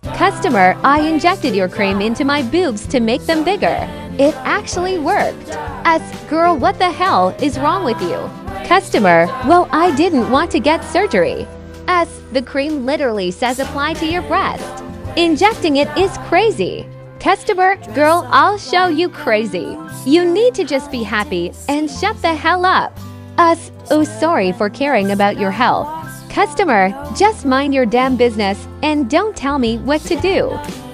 Customer, I injected your cream into my boobs to make them bigger. It actually worked. S. Girl, what the hell is wrong with you? Customer, well, I didn't want to get surgery. S. The cream literally says apply to your breast. Injecting it is crazy. Customer, girl, I'll show you crazy. You need to just be happy and shut the hell up. S. Oh, sorry for caring about your health. Customer, just mind your damn business and don't tell me what to do.